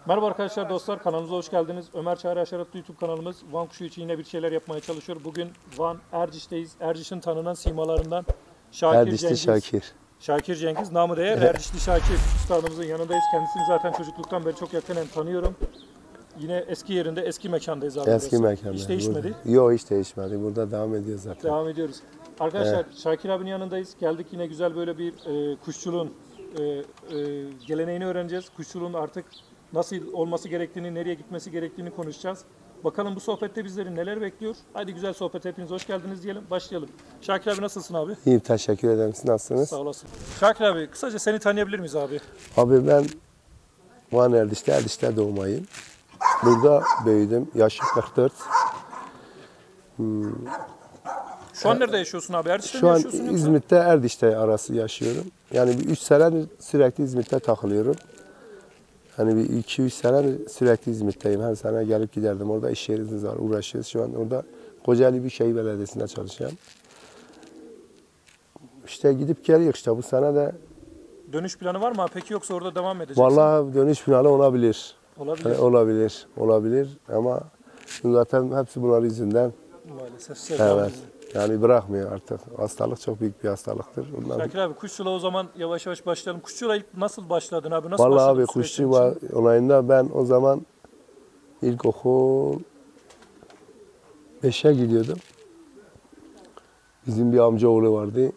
Merhaba arkadaşlar, dostlar, kanalımıza hoş geldiniz. Ömer Çağrı Haşeratlı YouTube kanalımız Van kuşu için yine bir şeyler yapmaya çalışıyor. Bugün Van Erciş'teyiz. Erciş'in tanınan simalarından Şakir Ercişli Cengiz. Şakir. Şakir Cengiz, namı değer Ercişli Şakir üstadımızın yanındayız. Kendisini zaten çocukluktan beri çok yakinen tanıyorum. Yine eski yerinde, eski mekandayız abi. Eski mekanda. Hiç değişmedi. Yok, hiç değişmedi. Burada devam ediyor zaten. Devam ediyoruz. Arkadaşlar Şakir abinin yanındayız. Geldik yine güzel böyle bir kuşçuluğun geleneğini öğreneceğiz. Kuşçuluğun artık nasıl olması gerektiğini, nereye gitmesi gerektiğini konuşacağız. Bakalım bu sohbette bizleri neler bekliyor. Haydi güzel sohbet, hepiniz hoş geldiniz diyelim. Başlayalım. Şakir abi nasılsın abi? İyiyim, teşekkür ederim. Siz nasılsınız? Sağ olasın. Şakir abi kısaca seni tanıyabilir miyiz abi? Abi ben Van Erdiş'te doğmayım. Burada büyüdüm. Yaşım 44. Şu an nerede yaşıyorsun abi? Erciş'te mi Şu an yaşıyorsun yoksa? İzmit'te Erdiş'te arası yaşıyorum. Yani bir 3 senedir sürekli İzmit'te takılıyorum. Hani bir 2-3 senedir sürekli İzmit'teyim. Her sene gelip giderdim. Orada iş yerimiz var, uğraşıyoruz. Şu an orada Kocaeli Büyükşehir Belediyesi'nde çalışıyorum. İşte gidip geliyor işte bu sene de. Dönüş planı var mı abi? Peki yoksa orada devam mı edeceksin? Vallahi dönüş finali olabilir. Olabilir. Yani olabilir ama zaten hepsi bunlar yüzünden. Maalesef sevdamız. Evet. Yani bırakmıyor artık. Hastalık çok büyük bir hastalıktır. Bunlar... Şakir abi kuşçuluğa o zaman yavaş yavaş başlayalım. Kuşçuluğa ilk nasıl başladın abi? Nasıl Vallahi başladın abi bu süreçin kuşçu var için? olayında ben o zaman ilkokul 5'e gidiyordum. Bizim bir amcaoğlu vardı.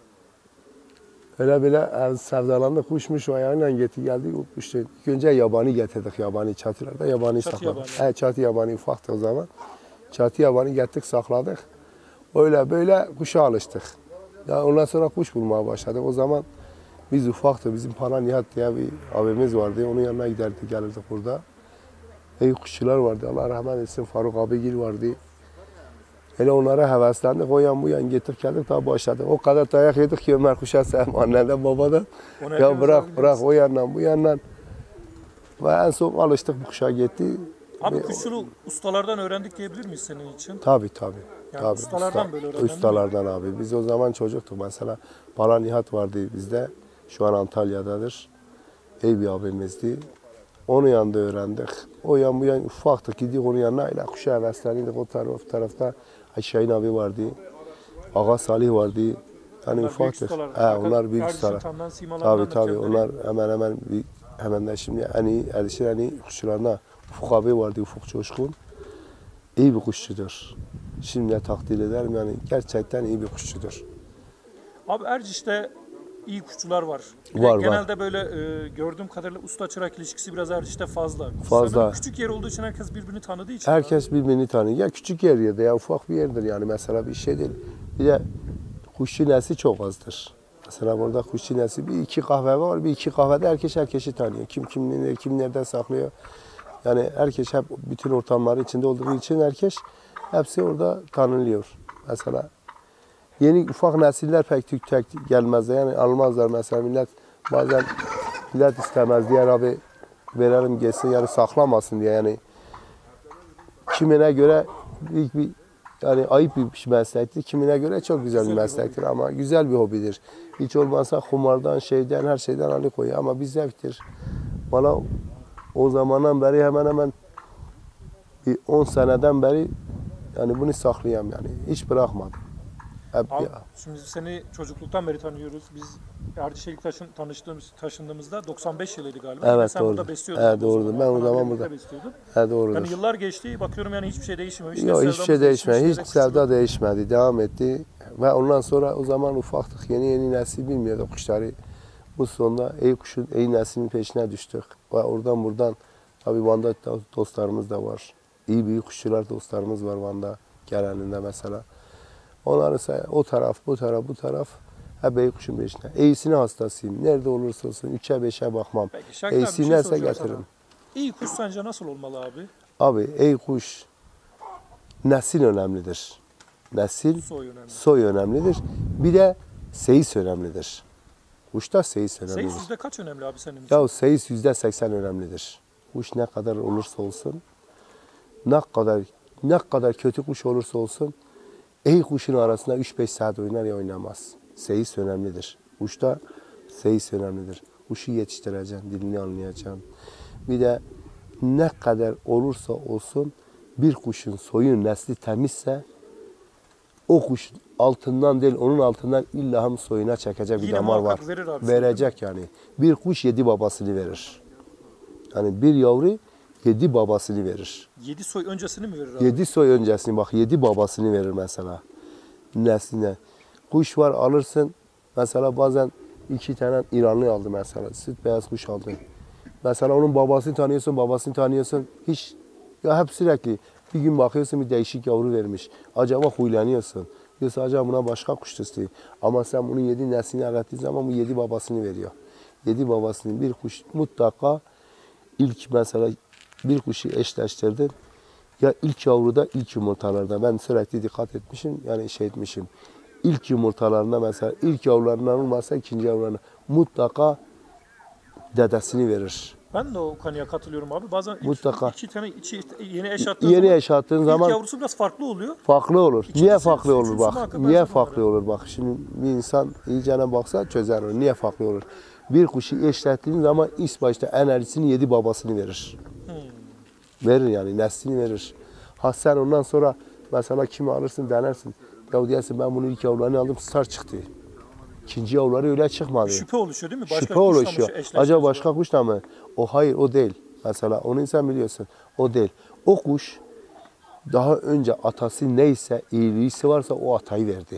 Öyle böyle sevdalandı, kuşmuş o ayağıyla geldi. İşte ilk önce yabani getirdik, yabani çatılarda yabani Çatı sakladık. yabani. Çatı yabani ufaktı o zaman. Çatı yabani getirdik, sakladık. Öyle böyle kuşa alıştık. Yani ondan sonra kuş bulmaya başladık. O zaman biz ufaktı, bizim Pana Nihat diye bir abimiz vardı. Onun yanına giderdik, gelirdik burada. İyi kuşçular vardı, Allah rahmet etsin, Faruk abigil vardı. Hele onlara heveslendik, o yan bu yan getirdik geldik, daha başladık. O kadar dayak yedik ki Ömer kuşa sevmem anneden babadan. Onu Ya hepimiz bırak o yandan bu yandan. Ve en son alıştık bu kuşa gitti. Abi kuşçuluğu ustalardan öğrendik diyebilir miyiz senin için? Tabii. Yani ustalardan böyle öğrendin mi? Ustalardan abi. Biz o zaman çocuktuk. Mesela Bala Nihat vardı bizde. Şu an Antalya'dadır. İyi bir abimizdi. Onun yanında öğrendik. O yan bu yan ufaktık. Gidiyoruz onun yanına. İla kuşa heveslendik. O tarafta Şahin abi vardı. Ağa Salih vardı. Yani Onlar büyük ufaktık. ustalar. Onlar büyük Erciş'in ustalar. tanınan simalarından Tabii. da Onlar hemen de şimdi Eriş'in en iyi kuşçularına Ufuk abi vardı. Ufuk Coşkun. İyi bir kuşçudur. Şimdi de takdir ederim yani gerçekten iyi bir kuşçudur. Abi Erciş'te iyi kuşçular var. Var. Genelde böyle gördüğüm kadarıyla usta çırak ilişkisi biraz Erciş'te fazla. Fazla. Sanırım küçük yer olduğu için herkes birbirini tanıdığı için. Herkes birbirini tanıyor. Ya küçük yer ya ufak bir yerdir yani mesela bir şey değil. Bir de kuşçu nesli çok azdır. Mesela burada kuşçu nesli bir iki kahve var. Bir iki kahvede herkesi tanıyor. Kim nereden saklıyor. Yani herkes hep bütün ortamları içinde olduğu için hepsi orada tanınıyor. Mesela yeni ufak nesiller pek tek gelmezler. Yani almazlar mesela bazen millet istemez diğer abi verelim geçsin yani saklamasın diye yani kimine göre bir yani ayıp bir meslektir. Kimine göre çok güzel bir meslektir ama güzel bir hobidir. Hiç olmazsa kumardan her şeyden alıkoyuyor ama bir zevktir. Bana o zamandan beri hemen bir 10 seneden beri yani bunu saklayayım yani hiç bırakmadım. Hep Abi, ya. şimdi seni çocukluktan beri tanıyoruz. Biz Erciş'e taşındığımızda 95 yılıydı galiba. Evet, sen doğru. burada besliyordun. Evet, doğrudur. Ben o zaman burada. besliyordun. Doğrudur. Yani yıllar geçti. Bakıyorum yani hiçbir şey değişmiyor. Yok hiçbir şey değişmedi. Hiç sevda değişmedi. Devam etti. Ve ondan sonra o zaman ufaktık. Yeni nesil bilmiyorduk kuşları. Bu sonunda iyi neslinin peşine düştük. Ve oradan buradan tabii Van'da dostlarımız da var. İyi büyük kuşçular dostlarımız var Van'da. Geleninde mesela. Onları o taraf, bu taraf hep iyi kuşun peşine. İyisine hastasıyım. Nerede olursa olsun 3'e 5'e bakmam. İyisi neyse getiririm. İyi kuş sence nasıl olmalı abi? Abi iyi kuş nesil önemlidir. Nesil, soy önemlidir. Bir de seyis önemlidir. Kuşta seyis önemlidir. Seyis yüzde kaç önemli abi senin için? Ya seyis %80 önemlidir. Kuş ne kadar olursa olsun, ne kadar kötü kuş olursa olsun, iyi kuşun arasında 3-5 saat oynar ya oynamaz. Seyis önemlidir. Kuşta seyis önemlidir. Kuşu yetiştireceksin, dilini anlayacaksın. Bir de ne kadar olursa olsun bir kuşun soyu nesli temizse o kuş altından değil onun altından illahım soyuna çekecek bir Yine damar var. muhakkak verir abi. Verecek yani. Bir kuş 7 babasını verir. Yani bir yavru 7 babasını verir. 7 soy öncesini mi verir abi? 7 soy öncesini bak 7 babasını verir mesela. Nesline. Kuş var alırsın. Mesela bazen 2 tane İranlı aldı mesela. Süt beyaz kuş aldı. Mesela onun babasını tanıyorsun. Hiç ya hep sürekli bir gün bakıyorsun bir değişik yavru vermiş. Acaba huylanıyorsun. Yoksa acaba buna başka kuş istiyor. Ama sen bunun 7 neslini arattığı zaman bu 7 babasını veriyor. 7 babasını bir kuş mutlaka ilk mesela bir kuşu eşleştirdin. Ya ilk yavruda ilk yumurtalarda ben sürekli dikkat etmişim yani şey etmişim. İlk yumurtalarında mesela ilk yavrularından olmazsa ikinci yavrularına mutlaka dedesini verir. Ben de o konuya katılıyorum abi. Bazen Mutlaka. iki tane yeni eş attığın Yeni zaman eş attığın ilk zaman yavrusu biraz farklı oluyor. farklı olur. İkincisi, Niye farklı olur üçüncüsü bak? muhakkak Niye benzer farklı olur bak? Şimdi bir insan iyicene baksa çözer onu. Niye farklı olur? Bir kuşu eşlettiğin zaman ilk başta enerjisini 7 babasını verir. Verir yani neslini verir. Ha sen ondan sonra mesela kimi alırsın denersin. Ya diyorsun ben bunun ilk yavrularını aldım star çıktı. İkinci yavruları öyle çıkmadı. Şüphe oluşuyor değil mi? Başka Şüphe kuşla mı oluşuyor. eşleşmesi Acaba var? başka kuşla mı? O hayır o değil. Mesela onu insan biliyorsun. O değil. O kuş daha önce atası neyse iyiliğisi varsa o atayı verdi.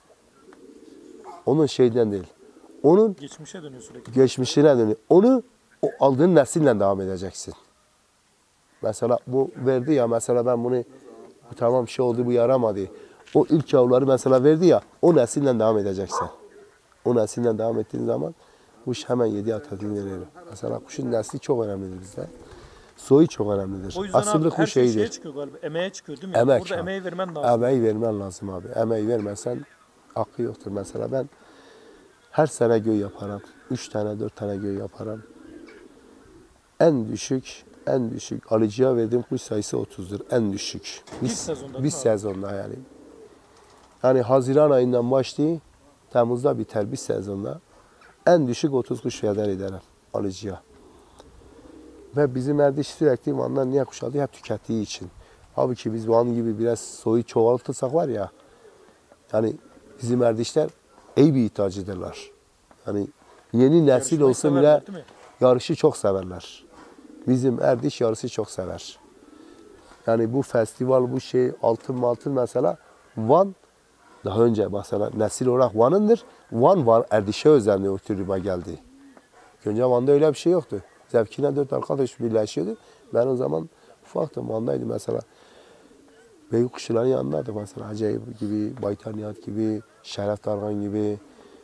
Onun şeyden değil. Onun Geçmişe dönüyor sürekli. geçmişine dönüyor. Onu o aldığın nesille devam edeceksin. Mesela bu verdi ya mesela ben bunu tamam şey oldu bu yaramadı. O ilk yavruları mesela verdi ya o nesille devam edeceksin. O nesille devam ettiğin zaman kuş hemen 7 atadığını verir. Mesela kuşun nesli çok önemlidir bizde. Soyu çok önemlidir. O yüzden Asıllı abi her kuş şey şeye şeydir. çıkıyor galiba. Emeğe çıkıyor değil mi? Emek Burada ya. emeği vermen lazım. Emeği vermen lazım abi. Emeği vermezsen hakkı yoktur. Mesela ben her sene göğü yaparım. 3 tane 4 tane göğü yaparım. En düşük alıcıya verdiğim kuş sayısı 30'dur. En düşük. Bir sezonda değil Bir mi abi? sezonda yani. Yani Haziran ayından başlayıp Temmuz'da biter bir sezonda. En düşük 30 kuş fiyatlar ederim alıcıya. Ve bizim erdiş sürekli Van'dan niye kuş aldı? Hep tükettiği için. Halbuki biz Van gibi biraz soyu çoğaltırsak var ya, yani bizim erdişler iyi bir ithacıdırlar. Yani yeni nesil Yarışmayı olsa bile severler, değil mi? yarışı çok severler. Bizim erdiş yarışı çok sever. Yani bu festival, bu şey altın mesela Van daha önce mesela nesil olarak Van'ındır. Van Erdiş'e özenli o türüme geldi. Önce Van'da öyle bir şey yoktu. Zevkine 4 arkadaş birleşiyordu. Ben o zaman ufaktım, Van'daydım mesela. Büyük kuşların yanındaydık mesela. Acayip gibi, Baytar Nihat gibi, Şeref Dargan gibi,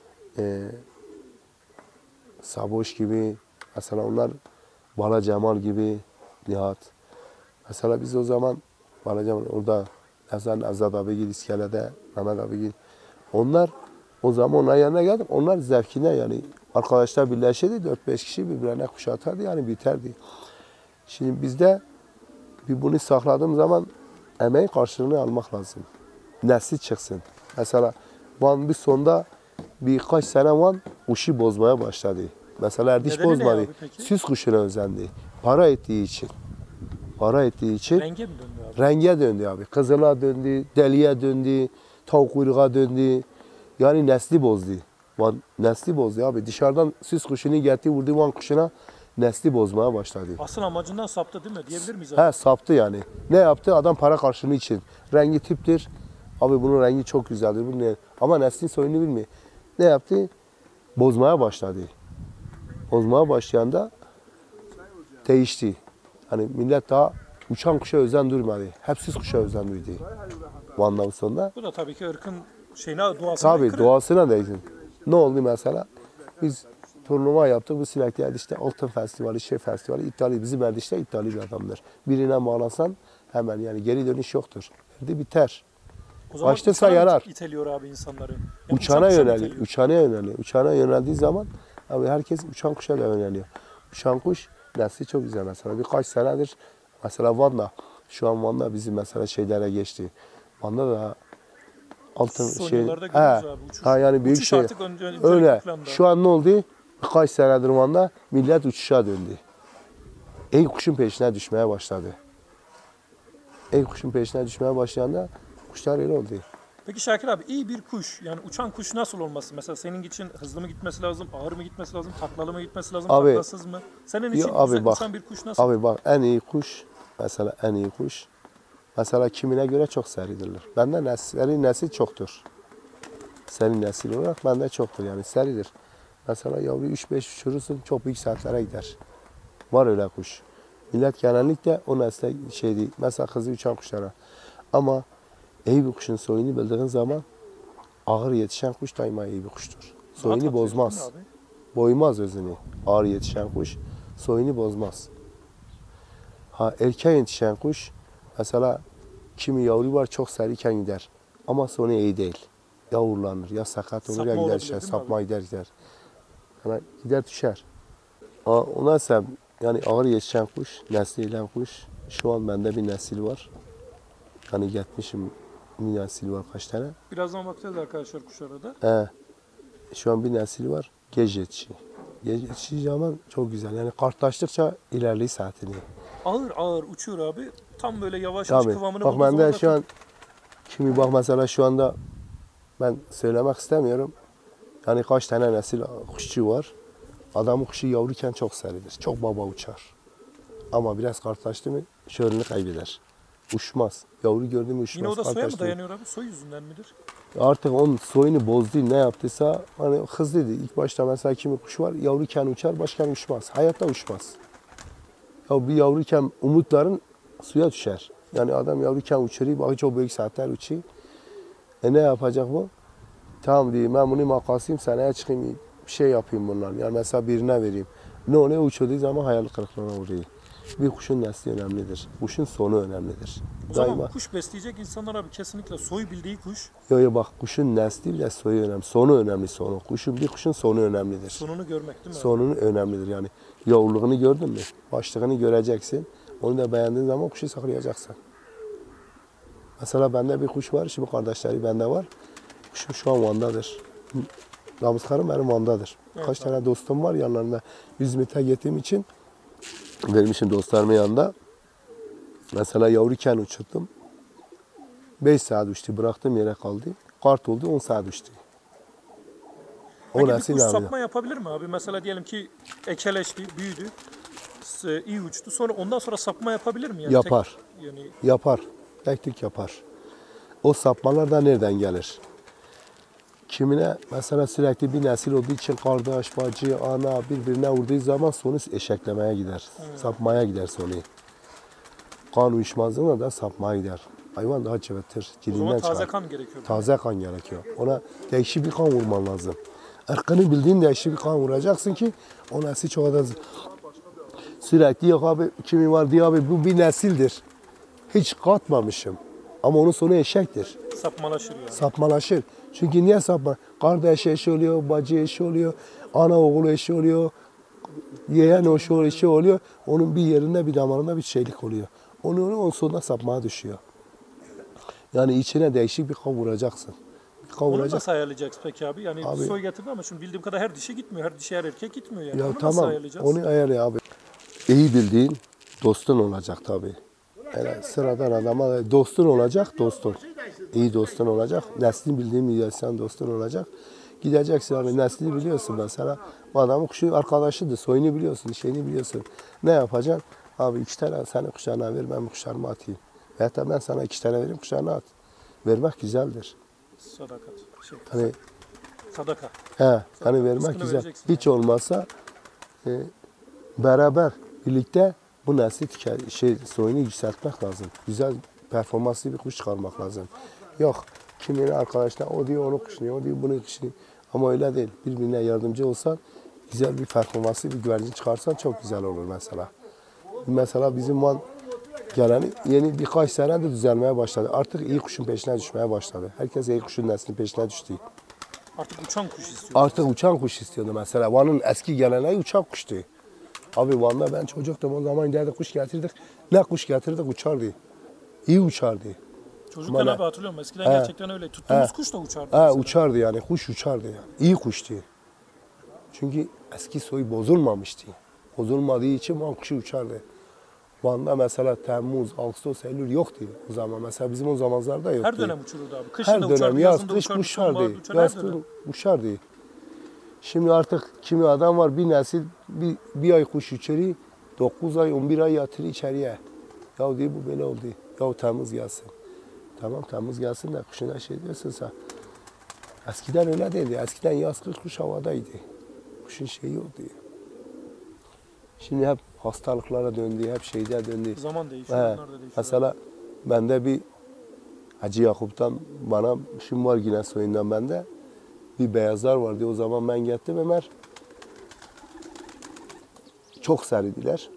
Saboş gibi. Mesela onlar Bala Cemal gibi, Nihat. Mesela biz o zaman Bala Cemal orada Azad abi gibi iskelede, Mehmet abi gibi. Onlar o zaman onların yanına geldim. Onlar zevkine yani arkadaşlar birleşirdi. 4-5 kişi birbirine kuş atardı yani biterdi. Şimdi bizde bir bunu sakladığım zaman emeğin karşılığını almak lazım. Nesli çıksın. Mesela Van bir sonda birkaç sene Van kuşu bozmaya başladı. Mesela erdiş Nedeni ne bozmadı. abi peki? Süs kuşuna özendi. Para ettiği için. Para ettiği için Renge mi döndü abi? renge döndü abi. Kızıla döndü, deliye döndü, tavuk kuyruğa döndü. Yani nesli bozdu. Van nesli bozdu abi. Dışarıdan süs kuşunu getirdi vurdu Van kuşuna nesli bozmaya başladı. Asıl amacından saptı değil mi? Diyebilir miyiz abi? He saptı yani. Ne yaptı? Adam para karşılığı için. Rengi tiptir. Abi bunun rengi çok güzeldir. Bu ne? Ama neslin soyunu bilmiyor. Ne yaptı? Bozmaya başladı. Bozmaya başlayanda değişti. Hani millet daha uçan kuşa özen durmadı. Hep süs kuşa özen duydu. Van'dan sonra. Bu da tabii ki ırkın şeyine, doğasına Tabii aykırı. doğasına değsin. Ne oldu mesela? Biz turnuva yaptık. Bu Sinekli Erdiş'te Altın Festivali, şey festivali iptali. Bizim Erdiş'te iptali bir adamdır. Birine bağlansan hemen yani geri dönüş yoktur. Verdi biter. O zaman Açtıysa uçana yarar. iteliyor abi insanları. Ya Uçana uçan kuşa mı yöneliyor. iteliyor? Uçana yöneliyor. Uçana yöneldiği zaman abi herkes uçan kuşa da yöneliyor. Uçan kuş nesli çok güzel mesela. Birkaç senedir mesela Van'da, şu an Van'da bizim mesela şeylere geçti. Van'da da altın Son şey. yıllarda görüyoruz abi uçuş. Ha yani büyük Uçuş şey. artık öncelikli Öyle. planda. Şu an ne oldu? Birkaç senedir Van'da millet uçuşa döndü. Ey kuşun peşine düşmeye başladı. Ey kuşun peşine düşmeye başlayanda kuşlar öyle oldu. Peki Şakir abi iyi bir kuş yani uçan kuş nasıl olması? Mesela senin için hızlı mı gitmesi lazım, ağır mı gitmesi lazım, taklalı mı gitmesi lazım, Abi, taklasız mı? Senin için abi güzel bak, uçan bir kuş nasıl? Abi bak en iyi kuş mesela en iyi kuş mesela kimine göre çok seridirler. Bende nesil çoktur. Seri nesil olarak bende çoktur yani seridir. Mesela yavru 3-5 uçurursun çok büyük saatlere gider. Var öyle kuş. Millet genellikle o nesle şey değil. Mesela kızı uçan kuşlara. Ama iyi bir kuşun soyunu bildiğin zaman ağır yetişen kuş daima iyi bir kuştur. Soyunu Rahat bozmaz. atıyor, değil mi Boymaz özünü. Ağır yetişen kuş soyunu bozmaz. Ha erken yetişen kuş mesela kimi yavru var çok seriyken gider. Ama sonu iyi değil. Ya uğurlanır ya sakat olur Sapma ya gider olabilir, düşer. değil mi Sapma abi? gider. Yani gider düşer. Ha, ona sen yani ağır yetişen kuş, nesliyle kuş. Şu an bende bir nesil var. Yani gitmişim bir nesil var kaç tane. Birazdan bakacağız arkadaşlar kuşlara da. Şu an bir nesil var. Gece yetişi. Gece yetişi zaman çok güzel. Yani kartlaştıkça ilerliyor saatini. Ağır ağır uçuyor abi. Tam böyle yavaş Tabii. kıvamını Bak bulduğu bende zaman şu an kimi bak mesela şu anda ben söylemek istemiyorum. Yani kaç tane nesil kuşçu var. Adamın kuşu yavruyken çok seridir. Çok baba uçar. Ama biraz kartlaştı mı şöhrünü kaybeder. Uçmaz. Yavru gördü mü uçmaz. yine o da soya mı Kartlaştı mı? dayanıyor abi? Soy yüzünden midir? Artık onun soyunu bozdu ne yaptıysa hani hızlıydı. İlk başta mesela kimi kuş var yavruyken uçar başkan uçmaz. Hayatta uçmaz. Ya bir yavruyken umutların suya düşer. Yani adam yavruyken uçuruyor bakıyor çok büyük saatler uçuyor. Ne yapacak bu? Tamam diyeyim ben bunu makasayım seneye çıkayım bir şey yapayım bunlar. Yani mesela birine vereyim. Ne uçurduğu zaman hayal kırıklığına uğruyor. Bir kuşun nesli önemlidir. Kuşun sonu önemlidir. O Daima. zaman kuş besleyecek insanlar abi kesinlikle soy bildiği kuş. Yo bak kuşun nesli bile soyu önemli. Sonu önemli sonu. Bir kuşun sonu önemlidir. Sonunu görmek değil mi abi? Sonunu önemlidir yani. Yavruluğunu gördün mü? Başlığını göreceksin. Onu da beğendiğin zaman kuşu saklayacaksın. Mesela bende bir kuş var. Şimdi kardeşleri bende var. Kuşum şu an Van'dadır. Damızkarım benim Van'dadır. Evet, Kaç abi. tane dostum var yanlarında. İzmit'e gittiğim için vermişim dostlarımın yanında. Mesela yavruyken uçurdum. 5 saat uçtu. Bıraktım yere kaldı. Kart oldu 10 saat uçtu. O Peki bir nesil kuş yani. sapma yapabilir mi abi? Mesela diyelim ki ekeleşti, büyüdü, iyi uçtu. Sonra ondan sonra sapma yapabilir mi? Yani Yapar. yani Yapar. Tek tük yapar. O sapmalar da nereden gelir? Kimine mesela sürekli bir nesil olduğu için kardeş, bacı, ana birbirine vurduğu zaman sonu eşeklemeye gider. Sapmaya gider sonu. Kan uyuşmazlığına da sapmaya gider. Hayvan daha cıvıtır. o zaman Dilinden taze çıkar. kan gerekiyor. Taze kan gerekiyor. Ona değişik bir kan vurman lazım. Irkını bildiğin değişik bir kan vuracaksın ki o nesil çok da sürekli yok abi kimi var diye abi bu bir nesildir. Hiç katmamışım. Ama onun sonu eşektir. Sapmalaşır yani. Sapmalaşır. Çünkü niye sapma? Kardeş eşi oluyor, bacı eşi oluyor, ana oğlu eşi oluyor, yeğen eşi oluyor. Onun bir yerinde bir damarında bir şeylik oluyor. Onun sonunda sapmaya düşüyor. Yani içine değişik bir kan vuracaksın. Bir kan Onu vuracak. nasıl ayarlayacaksın peki abi? Yani Abi- soy getirdi ama şimdi bildiğim kadar her dişi gitmiyor. Her dişi her erkek gitmiyor yani. Ya Onu nasıl tamam ayarlayacağız? onu ayarla abi. İyi bildiğin dostun olacak tabii. Yani sıradan adama dostun olacak dostun. İyi dostun olacak. Neslini bildiğin bir insan dostun olacak. Gideceksin abi neslini biliyorsun mesela. Bu adamın kuşu arkadaşıdır. Soyunu biliyorsun, şeyini biliyorsun. Ne yapacaksın? Abi 2 tane senin kuşağına ver ben bu kuşağıma atayım. Veyahut da ben sana 2 tane vereyim kuşağına at. Vermek güzeldir. Sadakat. Hani Sadaka. hani vermek Rızkını güzel. vereceksin Hiç olmazsa beraber birlikte bu nesli soyunu yükseltmek lazım. Güzel performanslı bir kuş çıkarmak lazım. Yok kiminin arkadaşlar o diyor onu kuşluyor, o diyor bunu kuşluyor. Ama öyle değil. Birbirine yardımcı olsan güzel bir performanslı bir güvercin çıkarsan çok güzel olur mesela. Mesela bizim Van geleni yeni birkaç senedir düzelmeye başladı. Artık iyi kuşun peşine düşmeye başladı. Herkes iyi kuşun neslinin peşine düştü. Artık uçan kuş istiyor. Artık uçan kuş istiyordu mesela. Van'ın eski geleneği uçan kuştu. Abi Van'da ben çocuktum o zaman giderdik kuş getirdik. Ne kuş getirdik uçardı. İyi uçardı. Çocukken Bana- abi hatırlıyorum. Eskiden gerçekten öyle. Tuttuğumuz kuş da uçardı. Ha, mesela. uçardı yani kuş uçardı yani. İyi kuştu. Çünkü eski soy bozulmamıştı. Bozulmadığı için Van kuşu uçardı. Van'da mesela Temmuz, Ağustos, Eylül yoktu o zaman. Mesela bizim o zamanlarda yoktu. Her dönem uçururdu abi. Kışın Her da dönem uçardı, yaz, yazın da kış uçardı, uçardı. sonbaharda uçardı, Yaz, her dönem. uçardı. Şimdi artık kimi adam var bir nesil bir ay kuş uçuruyor, 9 ay 11 ay yatırıyor içeriye. Ya diyor bu böyle oldu. Ya Temmuz gelsin. Tamam Temmuz gelsin de kuşuna şey diyorsun sen. Eskiden öyle değildi. Eskiden yaz kış kuş havadaydı. Kuşun şeyi yoktu. Şimdi hep hastalıklara döndü, hep şeyde döndü. Zaman değişiyor, onlar da değişiyor. Mesela bende bir Hacı Yakup'tan bana şimdi var yine soyundan bende bir beyazlar vardı. O zaman ben gittim Ömer. Çok seridiler.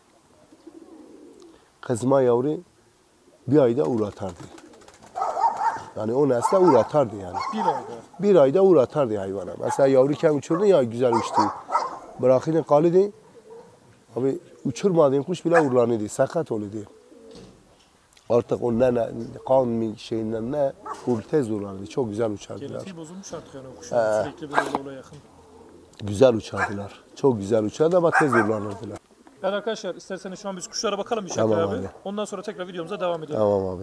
Kızma yavru bir ayda uğratardı. Yani o nesle uğratardı yani. Bir ayda. Bir ayda uğratardı hayvana. Mesela yavruyken uçurdu ya güzel uçtu. Bırakını kalıydı. Abi uçurmadığın kuş bile uğurlanıyordu. Sakat oluyordu. Artık o ne kan şeyinden ne tez uğurlanıyordu. Çok güzel uçardılar. Genetiği bozulmuş artık yani o kuşun. Sürekli böyle olaya yakın. Güzel uçardılar. Çok güzel uçardı ama tez uğurlanırdılar. Evet arkadaşlar, isterseniz şu an biz kuşlara bakalım bir Şakir Tamam abi. abi. Ondan sonra tekrar videomuza devam edelim. Tamam abi.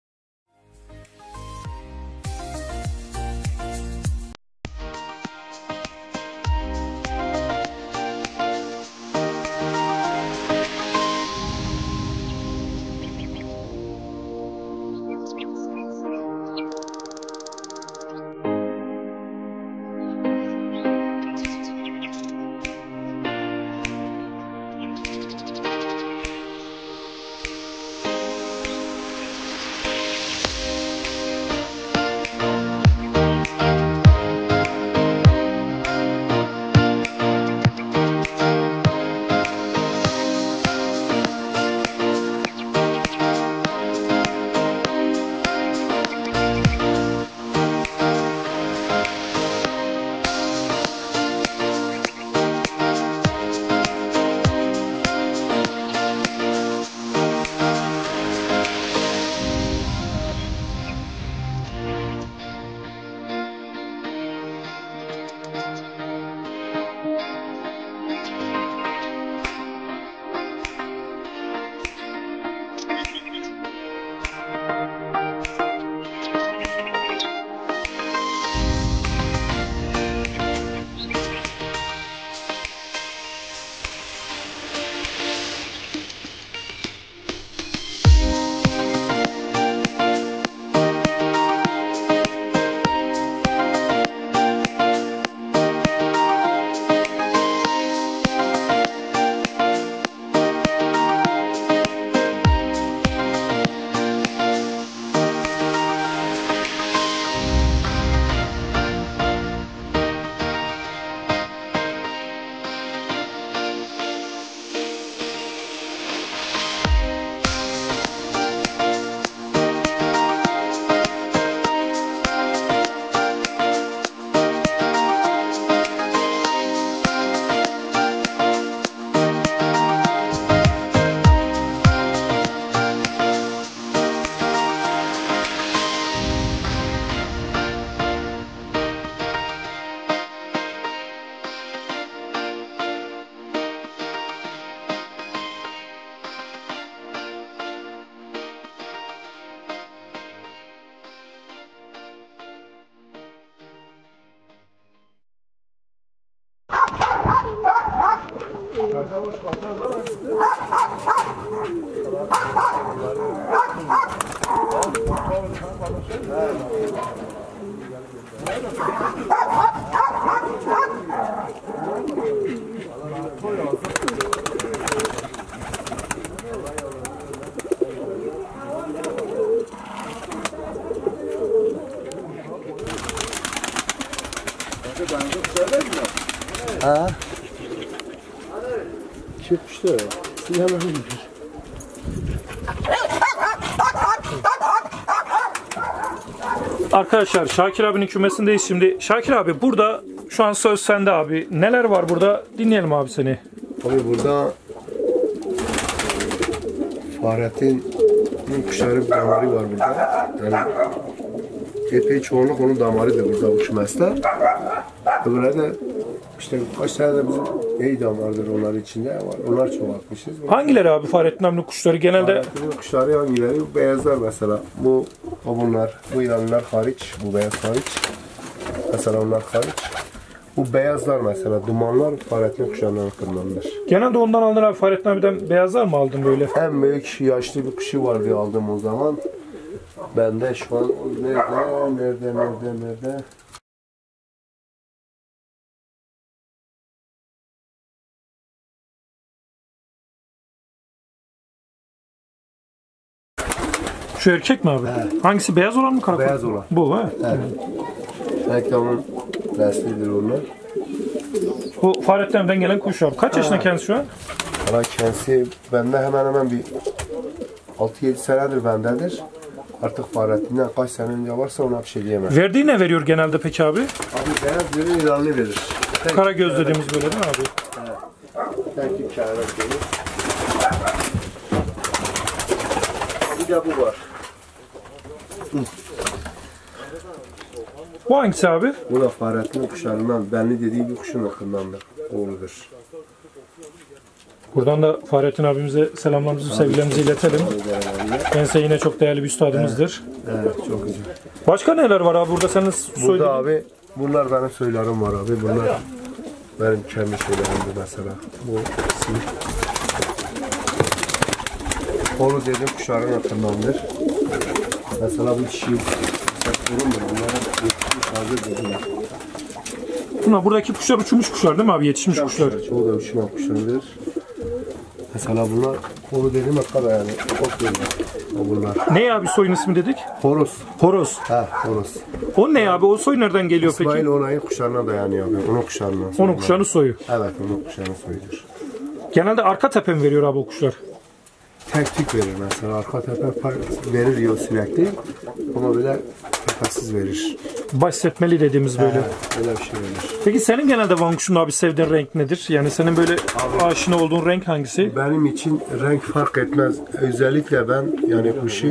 Ha? Çıkmıştı. Hemen Arkadaşlar Şakir abinin kümesindeyiz şimdi. Şakir abi burada şu an söz sende abi. Neler var burada? Dinleyelim abi seni. Abi burada Fahrettin kuşları damarı var burada. Yani epey çoğunluk onun damarıdır burada bu kümeste. Böyle de işte kaç tane de bizim iyi damardır onlar içinde var. Onlar çoğaltmışız. Hangileri abi Fahrettin abinin kuşları genelde? Fahrettin'in kuşları hangileri? Beyazlar mesela. Bunlar, bu ilanlar hariç, bu beyaz hariç. Mesela onlar hariç. Bu beyazlar mesela, dumanlar Fahrettin kuşlarından akımdandır. Genelde ondan aldın abi, Fahrettin abiden beyazlar mı aldın böyle? En büyük yaşlı bir kuşu vardı aldım o zaman. Bende şu an nerede? Şu erkek mi abi? Evet. Hangisi, beyaz olan mı, karakol? Beyaz olan. Bu ha? Evet. Reklamın resmidir onlar. Bu Fahrettin abiden gelen kuş abi. Kaç yaşında kendisi şu an? Valla kendisi bende hemen hemen bir 6-7 senedir bendedir. Artık Fahrettin'den kaç sene önce varsa ona bir şey diyemem. Verdiği ne veriyor genelde peki abi? Abi beyaz verir, ilanlı verir. Karagöz dediğimiz böyle değil mi abi? Tek kâra verir. Bir de bu var. Bu hangisi abi? Bu da Fahrettin'in kuşlarından, benli dediği bir kuşun akıllandır. Oğludur. Buradan da Fahrettin abimize selamlarımızı, sevgilerimizi iletelim. Kendisi yine çok değerli bir üstadımızdır. Evet, çok güzel. Başka neler var abi burada senin söylediğin? Burada abi, bunlar benim söylerim var abi. Bunlar benim kendi şeylerimdir mesela. Bu isim. Oğlu dedim kuşların akıllandır. Mesela bu çiğ. Sorundur. Bunlara yetişmiş hazır dediler. Bunlar buradaki kuşlar uçmuş kuşlar değil mi abi? Yetişmiş kuşlar. Çoğu da uçma kuşlardır. Mesela bunlar koru dediğim hakikaten yani. Çok güzel. Bunlar. Ne abi soyun ismi dedik? Horoz. Horoz. Ha, horoz. O ne abi? O soy nereden geliyor İsmail peki? Onay'ın kuşlarına dayanıyor abi. Onun kuşlarına. Onun kuşağının soyu. Evet, onun kuşlarının soyudur. Genelde arka tepe mi veriyor abi o kuşlar? Tek tük verir mesela. Arka tepe verir yiyor sürekli. Ama böyle tepesiz verir. Baş setmeli dediğimiz böyle. Öyle bir şey verir. Peki senin genelde Van kuşunda abi sevdiğin renk nedir? Yani senin böyle aşina olduğun renk hangisi? Benim için renk fark etmez. Özellikle ben yani kuşu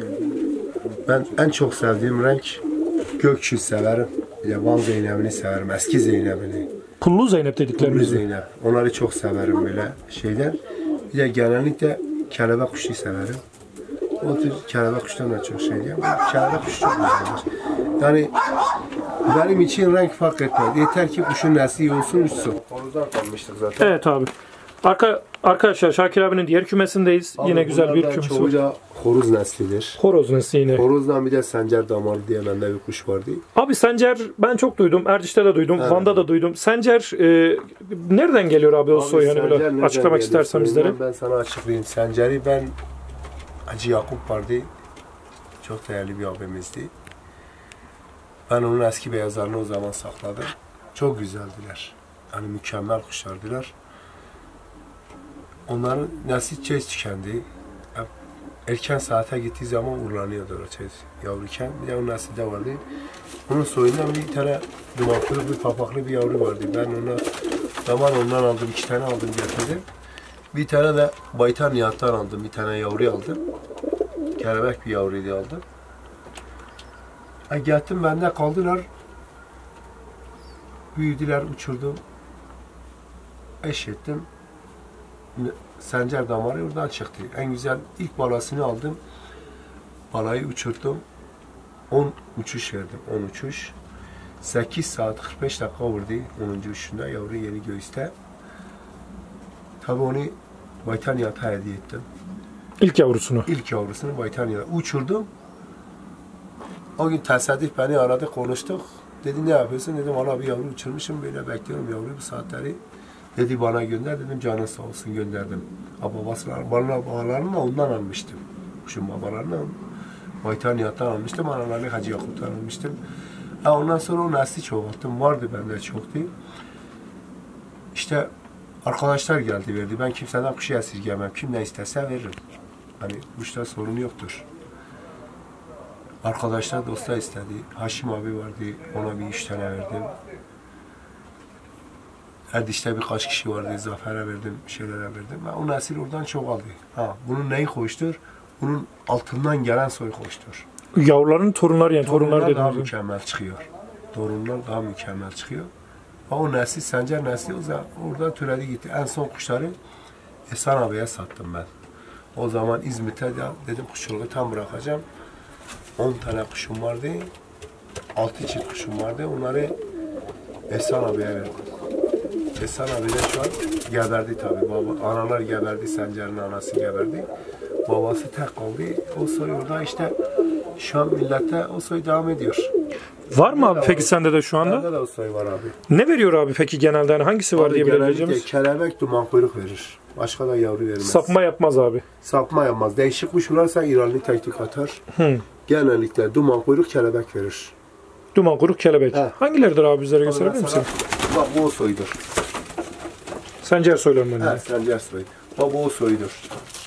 ben en çok sevdiğim renk gökçü severim. Bir de Van Zeynep'ini severim. Eski Zeynep'ini. Pullu Zeynep Pullu dediklerimiz mi? Zeynep. Onları çok severim böyle şeyler. Bir de genellikle kelebek kuşu severim. O tür kelebek kuşlarına çok şey diyeyim. Kelebek kuşu çok güzeldir. Yani benim için renk fark etmez. Yeter ki kuşun nesli iyi olsun, uçsun. Horozdan kalmıştık zaten. Evet abi. Arkadaşlar Şakir abinin diğer kümesindeyiz. Yine güzel bir kümesi var. Çoğuca horoz neslidir. Horoz nesli yine. Horozdan bir de Sencer damarı diye bende bir kuş vardı. Abi Sencer ben çok duydum. Erciş'te de duydum. Evet. Van'da da duydum. Sencer nereden geliyor abi o soy? Yani böyle açıklamak istersen bizlere. Ben sana açıklayayım. Sencer'i ben Hacı Yakup vardı. Çok değerli bir abimizdi. Ben onun eski beyazlarını o zaman sakladım. Çok güzeldiler. Yani mükemmel kuşlardılar. Onların nesli tez tükendi. Erken saate gittiği zaman uğurlanıyordu o tez yavruyken. Bir de onun nesli de vardı. Onun soyundan bir tane dumaklı, bir papaklı bir yavru vardı. Ben ondan aldım, 2 tane aldım getirdim. Bir tane de Baytar Nihat'tan aldım, bir tane yavru aldım. Kelebek bir yavruydu aldım. Gittim bende kaldılar. Büyüdüler, uçurdum. Eş ettim. Sencer damarı oradan çıktı. En güzel ilk balasını aldım. Balayı uçurdum. 10 uçuş verdim. 10 uçuş. 8 saat 45 dakika vurdu. 10. uçuşunda yavru yeni göğüste. Tabii onu Baytar Nihat'a hediye ettim. İlk yavrusunu. İlk yavrusunu Baytar Nihat'a uçurdum. O gün tesadüf beni aradı, konuştuk. Dedi ne yapıyorsun? Dedim valla bir yavru uçurmuşum, böyle bekliyorum yavru bu saatleri. Dedi bana gönder, dedim canın sağ olsun, gönderdim. Babalarını ondan almıştım. Kuşun babalarını Baytar Nihat'tan almıştım, analarını Hacı Yakup'tan almıştım. Ondan sonra o nesli çoğalttım, vardı bende çoktu. İşte arkadaşlar geldi verdi, ben kimseden kuşu esirgemem, kim ne isterse veririm. Hani kuşta sorun yoktur. Arkadaşlar dostlar istedi. Haşim abi vardı. Ona bir 3 tane verdim. Erdiş'te birkaç kişi vardı. Zafer'e verdim. Şeylere verdim. O nesil oradan çoğaldı. Bunun neyi koştur? Bunun altından gelen soy koştur. Yavruların torunları yani torunlar daha dediğimiz. mükemmel çıkıyor. Torunlar daha mükemmel çıkıyor. O nesli, Sencer nesli orada türedi gitti. En son kuşları Ehsan abiye sattım ben. O zaman İzmit'te de dedim kuşçuluğu tam bırakacağım. 10 tane kuşum vardı. 6 çift kuşum vardı. Onları Ehsan abiye verdim. Ehsan abi de şu an geberdi tabii. Analar geberdi, Sencer'in anası geberdi. Babası tek kaldı. O soy orada işte şu an millette o soy devam ediyor. Var mı abi peki sende de şu anda? Bende de o soy var abi. Ne veriyor abi peki genelde? Yani hangisi var Abi diye genellikle bilebileceğimiz? kelebek duman kuyruk verir. Başka da yavru vermez. Sapma yapmaz abi. Sapma yapmaz. Değişik kuş vurarsa İranlı teknik atar. Genellikle duman kuyruk kelebek verir. Duman kuyruk kelebek. He. Hangileridir abi bizlere gösterebilir misin? Bak bu o soydur. Sencer söylüyorum ben de. Evet, Sencer soy. Bak bu o soydur.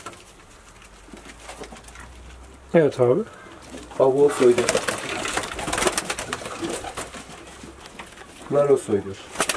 Evet abi. Bak bu o soydur. Bunlar o soydur.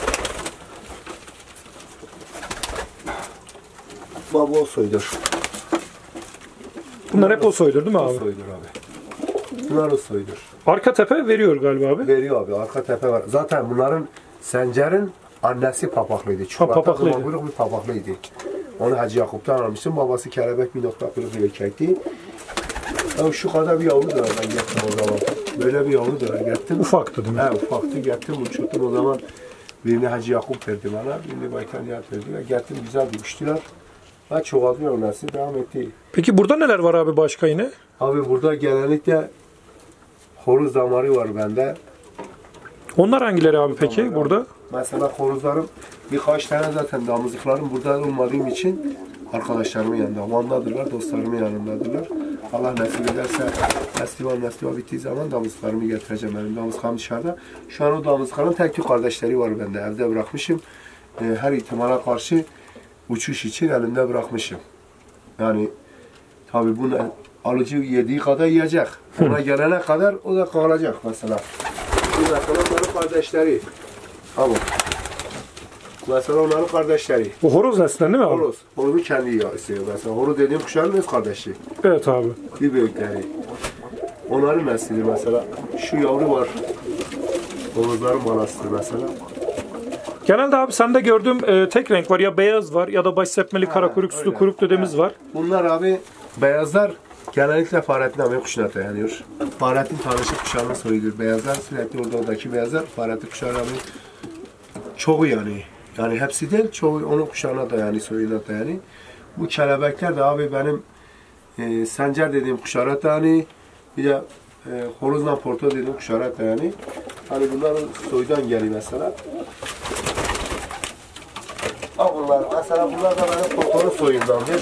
Bak bu o soydur. Bunlar hep o soydur değil mi O abi? soydur abi. Bunlar o soydur. Arka tepe veriyor galiba abi. Veriyor abi. Arka tepe var. Zaten bunların Sencer'in annesi papaklıydı. Papaklıydı. Duman kuyruk bir papaklıydı. Onu Hacı Yakup'tan almıştım. Babası kelebek bir nokta kuyruk bir erkekti. Ya şu kadar bir yavru da ben gettim o zaman. Böyle bir yavru da gettim. Ufaktı değil mi? He, ufaktı. Gettim, uçurdum o zaman. Birini Hacı Yakup verdi bana. Birini Baykan Nihat verdi. Ve gettim, güzel bir uçtular. Ha, çoğaltmıyor nesli. Devam etti. Peki burada neler var abi başka yine? Abi burada genellikle horoz damarı var bende. Onlar hangileri abi peki burada? Mesela horozlarım birkaç tane zaten damızlıklarım burada olmadığım için arkadaşlarımın yanında. Van'dadırlar, dostlarımın yanındadırlar. Allah nasip ederse festival bittiği zaman damızlıklarımı getireceğim. Benim damızlıklarım dışarıda. Şu an o damızlıkların tek tük kardeşleri var bende. Evde bırakmışım. Her ihtimala karşı uçuş için elimde bırakmışım. Yani tabii bunu alıcı yediği kadar yiyecek. Ona gelene kadar o da kalacak mesela. Bu mesela onların kardeşleri. Tamam. Mesela onların kardeşleri. Bu horoz neslinden değil mi abi? Horoz. Horozu kendi istiyor mesela. Horoz dediğim kuşların öz kardeşi. Evet abi. Bir büyükleri. Onların neslidir mesela. Şu yavru var. Horozların manasıdır mesela. Genelde abi sende gördüğüm tek renk var. Ya beyaz var ya da baş sepmeli kara kuyruk, süslü öyle. kuyruk dediğimiz var. Bunlar abi beyazlar genellikle Fahrettin abi kuşuna dayanıyor. Fahrettin tanışık kuşağının soyudur. Beyazlar sürekli oradaki beyazlar Fahrettin kuşağının abi çoğu yani. Yani hepsi değil, çoğu onun kuşağına dayanıyor, soyuna dayanıyor. Bu kelebekler de abi benim Sencer dediğim kuşağa dayanıyor. Bir de horozla porto dediğim kuşağa dayanıyor. Hani bunların soydan geliyor mesela. Bunlar mesela bunlar da benim portonun soyundandır.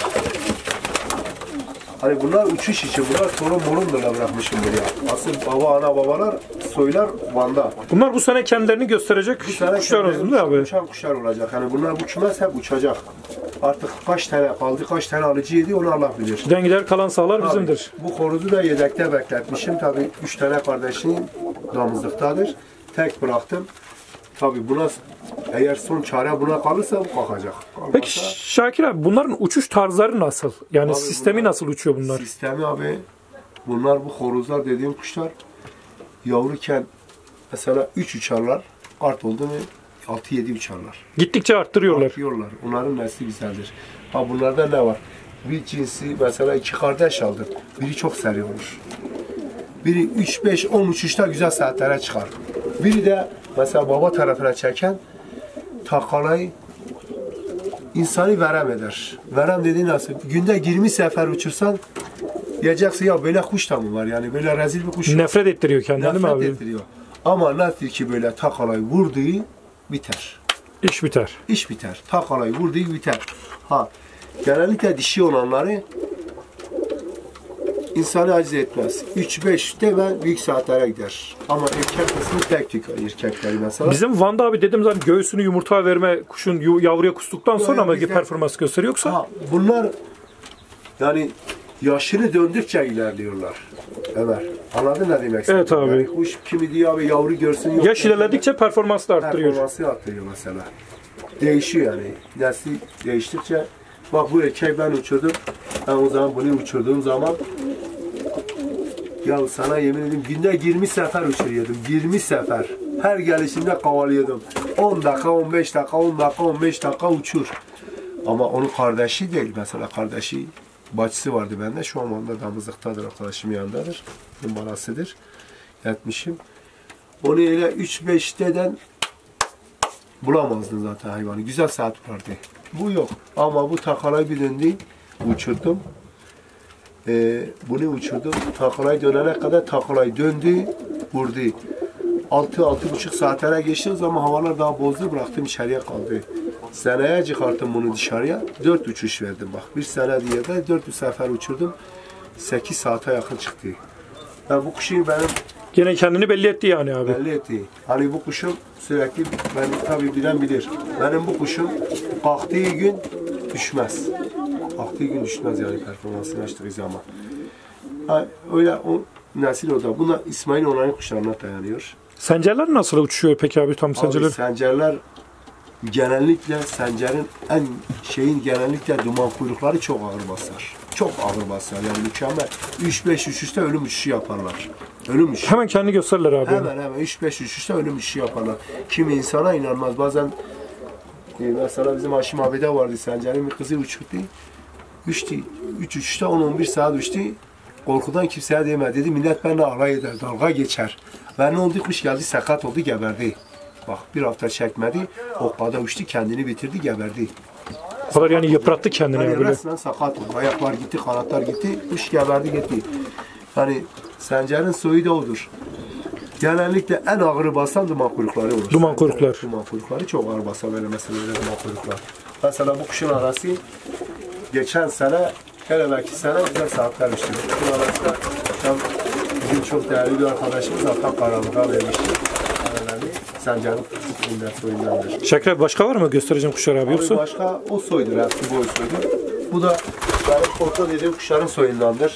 Hani bunlar uçuş için, bunlar torun morunla bırakmışım buraya. Asıl baba, ana babalar soylar Van'da. Bunlar bu sene kendilerini gösterecek kuşlar olsun değil mi abi? Uçan kuşlar olacak. Hani bunlar bu kümes hep uçacak. Artık kaç tane kaldı, kaç tane alıcı yedi onu Allah bilir. Giden gider kalan sağlar bizimdir. Bu horozu da yedekte bekletmişim. Tabii 3 tane kardeşim damızlıktadır. Tek bıraktım. Tabii buna eğer son çare buna kalırsa bu kalkacak. Peki Şakir abi bunların uçuş tarzları nasıl? Yani Abi sistemi nasıl uçuyor bunlar? Sistemi abi bunlar bu horozlar dediğim kuşlar yavruken mesela 3 uçarlar. Kart oldu mu 6-7 uçarlar. Gittikçe arttırıyorlar. Artıyorlar. Onların nesli güzeldir. Ha bunlarda ne var? Bir cinsi mesela 2 kardeş aldır. Biri çok seri olur. Biri 3-5-10 uçuşta güzel saatlere çıkar. Biri de mesela baba tarafına çeken takalayı insanı verem eder. Verem dediğin nasıl? Günde 20 sefer uçursan diyeceksin ya böyle kuş da mı var? Yani böyle rezil bir kuş. Nefret ettiriyor kendini değil mi Nefret abi? ettiriyor. Ama nasıl ki böyle takalayı vurduğu biter. İş biter. İş biter. Takalayı vurduğu biter. Ha genellikle dişi olanları insanı aciz etmez. 3-5'te ben büyük saatlere gider. Ama erkek kısmı tek tük erkekleri mesela. Bizim Van'da abi dedim zaten göğsünü yumurta verme kuşun yavruya kustuktan sonra mı bizde- performans gösteriyor yoksa? Ha, bunlar yani yaşını döndükçe ilerliyorlar. Ömer. Anladın ne demek? Evet abi. Yani kuş kimi diyor abi yavru görsün yok. Yaş ilerledikçe performansı da arttırıyor. Performansı arttırıyor mesela. Değişiyor yani. Nesli değiştikçe bak bu erkeği ben uçurdum. Ben o zaman bunu uçurduğum zaman ya sana yemin edeyim günde 20 sefer uçuruyordum. 20 sefer. Her gelişimde kovalıyordum. 10 dakika, 15 dakika, 10 dakika, 15 dakika uçur. Ama onun kardeşi değil. Mesela kardeşi, bacısı vardı bende. Şu an onda damızlıktadır, arkadaşımın yanındadır. Numarasıdır. Yetmişim. Onu öyle 3-5'ten bulamazdın zaten hayvanı. Güzel saat vardı. Bu yok. Ama bu takalayı bir döndü. Uçurdum. Bunu uçurdum. Takalay dönene kadar takalay döndü. Vurdu. 6-6,5 saatlere geçti ama havalar daha bozdu. Bıraktım içeriye kaldı. Seneye çıkarttım bunu dışarıya. 4 uçuş verdim bak. Bir sene diye de 4 sefer uçurdum. 8 saate yakın çıktı. Yani bu kuşun benim Gene kendini belli etti yani abi. belli etti. Hani bu kuşum sürekli, ben tabii bilen bilir. Benim bu kuşum kalktığı gün düşmez. Kalktığı gün düşmez yani performansını açtığı zaman. Ha, öyle o nesil o da. Buna İsmail Onay'ın kuşlarına dayanıyor. Sencerler nasıl uçuyor peki abi tam sencerler? Abi sencerler genellikle sencerin genellikle duman kuyrukları çok ağır basar. Çok ağır basar yani mükemmel. 3-5 uçuşta ölüm uçuşu yaparlar. Ölüm uçuşu. Hemen kendi gösterirler abi. Hemen 3-5 uçuşta ölüm uçuşu yaparlar. Kimi insana inanmaz. Bazen mesela bizim Haşim abi'de vardı, sencerin bir kızı uçurdu. Uçtu. 3 uçuşta 10-11 saat uçtu. Korkudan kimseye demedi. Dedi millet benimle alay eder, dalga geçer. Ve ne oldu? Kuş geldi, sakat oldu, geberdi. Bak bir hafta çekmedi, okada uçtu, kendini bitirdi, geberdi. O kadar yani yıprattı kendini Yani abi. resmen sakat oldu. Ayaklar gitti, kanatlar gitti, kuş geberdi gitti. Yani sencerin soyu da odur. Genellikle en ağırı basan duman kuyrukları olur. Duman kuyruklar. Duman kuyrukları çok ağır basar böyle mesela öyle duman kuyruklar. Mesela bu kuşun arası geçen sene, hele belki sene güzel saatler uçtu. Kuşun arası da bizim çok değerli bir arkadaşımız Hakan Karanlık'a vermişti. Sencer'in soyundandır. Şakir abi başka var mı göstereceğim kuşlar abi yoksa? Başka o soydur, hepsi bu soydur. Bu da benim kontrol dediğim kuşların soyundandır.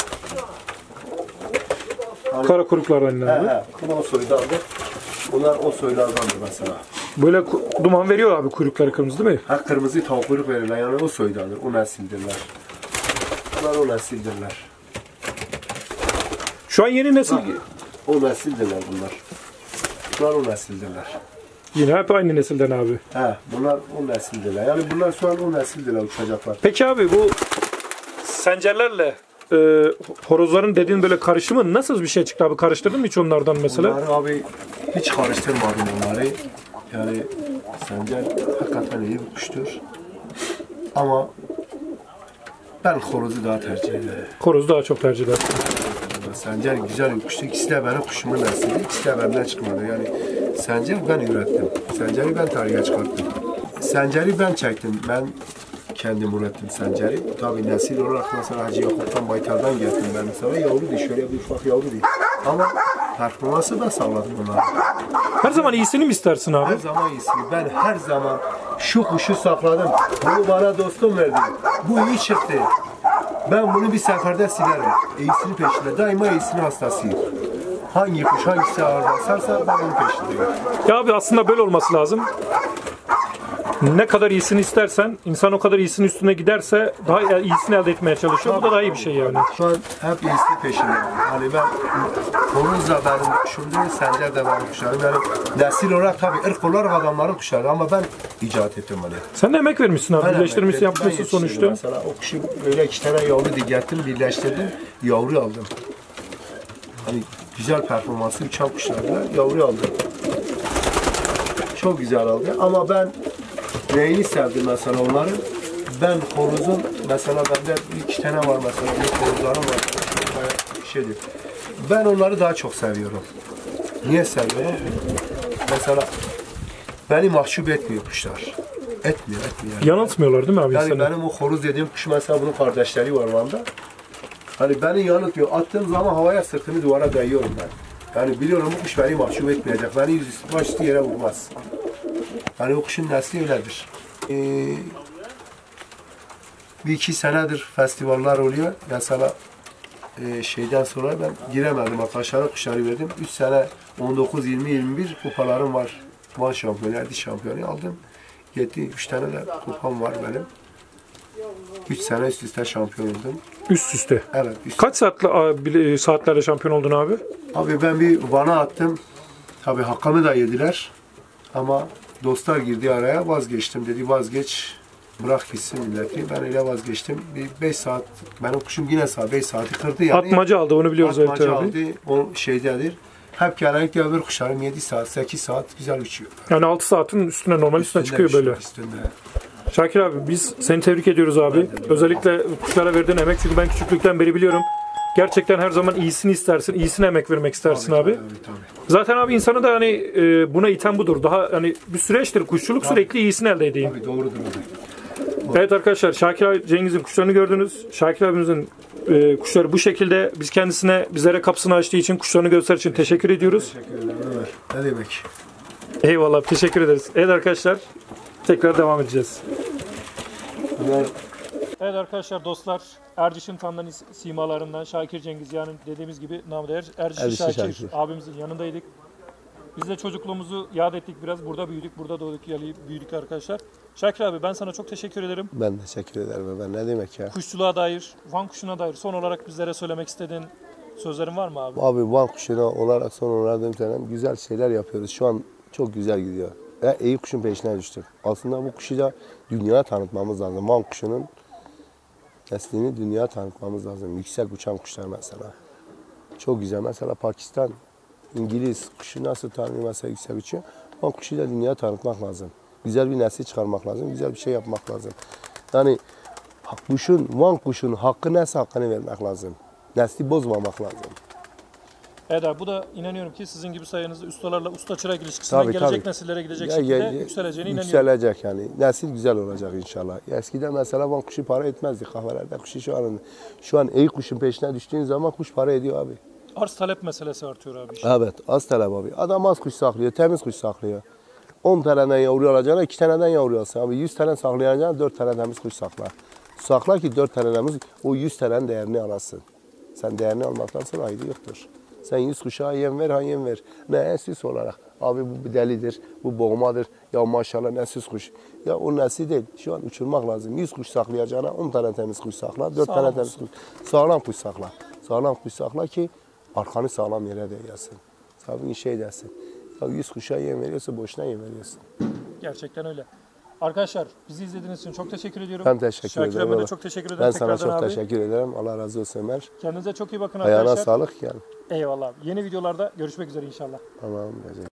Kara kuyruklardan abi. Bu o soydandır. Bunlar o soylardandır mesela. Böyle duman veriyor abi kuyrukları kırmızı değil mi? Ha, kırmızı tavuk kuyruk verirler yani o soydandır, o nesildirler. Bunlar o nesildirler. Şu an yeni nesil. O nesildirler bunlar. Bunlar o nesildirler. Yine hep aynı nesilden abi. Bunlar o nesildirler. Yani bunlar şu an o nesildirler, uçacaklar. Peki abi bu sencerlerle horozların dediğin böyle karışımı nasıl bir şey çıktı abi? Karıştırdın mı hiç onlardan mesela? Bunları abi hiç karıştırmadım onları. Yani sencer hakikaten iyi bir kuştur. Ama ben horozu daha tercih ederim. Horozu daha çok tercih eder. Sencer güzel bir kuştu. İkisi de benim kuşumun nesli. İkisi de benden çıkmadı. Yani Sencer ben ürettim. Sencer'i ben tarihe çıkarttım. Sencer'i ben çektim. Ben kendim ürettim Sencer'i. Tabii nesil olarak mesela Hacı Yakup'tan, Baytar'dan geldim ben mesela. Yavru değil, şöyle bir ufak yavru değil. Ama performansı da sağladım onlara. Her zaman iyisini mi istersin abi? Her zaman iyisini. Ben her zaman şu kuşu sakladım. Bunu bana dostum verdi. Bu iyi çıktı. Ben bunu bir seferde silerim. İyisini peşinde. Daima iyisini hastasıyım. Hangi kuş hangisi ağır basarsa ben onun peşindeyim. Ya abi aslında böyle olması lazım. Ne kadar iyisini istersen, insan o kadar iyisinin üstüne giderse daha iyisini elde etmeye çalışıyor. Bu da daha iyi bir şey yani. Şu an hep iyisini peşindeyim. Hani ben Horuz da benim kuşum değil, Sencer de benim kuşlarım. Yani nesil olarak tabii ırk olarak adamların kuşları ama ben icat ettim hani. Sen de emek vermişsin abi. Birleştirmişsin, Ben yapmışsın yetiştirdim sonuçta. Mesela o kuşu böyle 2 tane yavru digettim, birleştirdim, yavru aldım. Hani güzel performanslı uçan kuşlarla yavru aldım. Çok güzel aldı ama ben neyini sevdim mesela onların? Ben horozun mesela bende 2 tane var mesela, bir horozlarım var. Bir şeydir. Ben onları daha çok seviyorum. Niye seviyorum? Mesela beni mahcup etmiyor kuşlar. Etmiyor. Yanıltmıyorlar değil mi abi Yani seni? benim o horoz dediğim kuş mesela bunun kardeşleri var Van'da. Hani beni yanıltmıyor. Attığım zaman havaya sırtını duvara dayıyorum ben. Yani biliyorum bu kuş beni mahcup etmeyecek. Beni yüzüstü başüstü yere vurmaz. Yani o kuşun nesli öyledir. Bir iki senedir festivaller oluyor. Mesela şeyden sonra ben giremedim. Arkadaşlara kuşları verdim. 3 sene 19, 20, 21 kupalarım var. Van şampiyonu, Erdi şampiyonu aldım. 3 tane de kupam var benim. 3 sene üst üste şampiyon oldum. Üst üste. Evet. Kaç saatlerle şampiyon oldun abi? Abi ben bir Van'a attım. Tabii hakkımı da yediler. Ama dostlar girdi araya, vazgeçtim. Dedi vazgeç, bırak gitsin milleti. Ben öyle vazgeçtim. Bir 5 saat, benim kuşum yine 5 saati kırdı yani. Atmaca aldı, onu biliyoruz Halit Atmaca abi. aldı, o şeydedir. Hep genellikle öbür kuşlarım 7 saat, 8 saat güzel uçuyor. Yani 6 saatin üstüne, normal üstüne çıkıyor uçuyor, böyle. Üstünde. Şakir abi biz seni tebrik ediyoruz abi. Özellikle kuşlara verdiğin emek, çünkü ben küçüklükten beri biliyorum. Gerçekten her zaman iyisini istersin, iyisine emek vermek istersin abi. Tabii. Zaten abi insanı da hani buna iten budur. Daha hani bir süreçtir kuşçuluk, sürekli iyisini elde edeyim. Tabii doğrudur abi. Evet arkadaşlar, Şakir Cengiz'in kuşlarını gördünüz. Şakir abimizin kuşları bu şekilde. Biz kendisine, bizlere kapısını açtığı için, kuşlarını göster için teşekkür ediyoruz. Teşekkür ederim Ömer. Ne demek? Eyvallah, teşekkür ederiz. Evet arkadaşlar, tekrar devam edeceğiz. Ömer, Evet arkadaşlar, dostlar, Erciş'in tanınan simalarından Şakir Cengiz, yani dediğimiz gibi namı değer Erciş Şakir abimizin yanındaydık. Biz de çocukluğumuzu yad ettik biraz. Burada büyüdük, burada doğduk, büyüdük arkadaşlar. Şakir abi, ben sana çok teşekkür ederim. ben teşekkür ederim Ömer. Ne demek ya? Kuşçuluğa dair, Van kuşuna dair son olarak bizlere söylemek istediğin sözlerin var mı abi? Abi Van kuşuna olarak son olarak dedim, güzel şeyler yapıyoruz. Şu an çok güzel gidiyor. İyi kuşun peşine düştük. Aslında bu kuşu da dünyaya tanıtmamız lazım. Van kuşunun neslini dünyaya tanıtmamız lazım. Yüksek uçan kuşlar mesela. Çok güzel. Mesela Pakistan, İngiliz kuşu nasıl tanıyor mesela yüksek uçuyor. Van kuşu da dünyaya tanıtmak lazım. Güzel bir nesil çıkarmak lazım. Güzel bir şey yapmak lazım. Yani Van kuşun hakkı neyse hakkını vermek lazım. Nesli bozmamak lazım. Evet abi, bu da inanıyorum ki sizin gibi sayenizde ustalarla usta çırak ilişkisinden Tabii, gelecek tabii. nesillere gidecek Ya, şekilde yükseleceğine inanıyorum. Yükselecek yani. Nesil güzel olacak inşallah. Eskiden mesela Van kuşu para etmezdi kahvelerde. Kuşu şu an iyi kuşun peşine düştüğün zaman kuş para ediyor abi. Arz talep meselesi artıyor abi. Evet, az talep abi. Adam az kuş saklıyor, temiz kuş saklıyor. 10 taneden yavru alacağına 2 taneden yavru alsın abi. 100 tane saklayacağına 4 tane temiz kuş sakla. Sakla ki 4 tane temiz, o 100 tanenin değerini alasın. Sen değerini almaktan sonra ayrı yoktur. Sen 100 kuşa yem ver, yem ver. Ne süs olarak. Abi bu bir delidir, bu boğmadır. Ya maşallah ne süs kuş. Ya o nesli değil. Şu an uçurmak lazım. 100 kuş saklayacağına 10 tane temiz kuş sakla. 4 tane temiz kuş. Sağlam kuş sakla. Sağlam kuş sakla ki arkanı sağlam yere değilsin. Tabii şey dersin. Ya 100 kuşa yem veriyorsa boşuna yem veriyorsun. Gerçekten öyle. Arkadaşlar, bizi izlediğiniz için çok teşekkür ediyorum. Ben teşekkür ederim. Şakir Ömer'e çok teşekkür ederim. Ben sana tekrardan çok abi. teşekkür ederim. Allah razı olsun Ömer. Kendinize çok iyi bakın Ayağına arkadaşlar. sağlık yani. Eyvallah. Yeni videolarda görüşmek üzere inşallah. Tamam.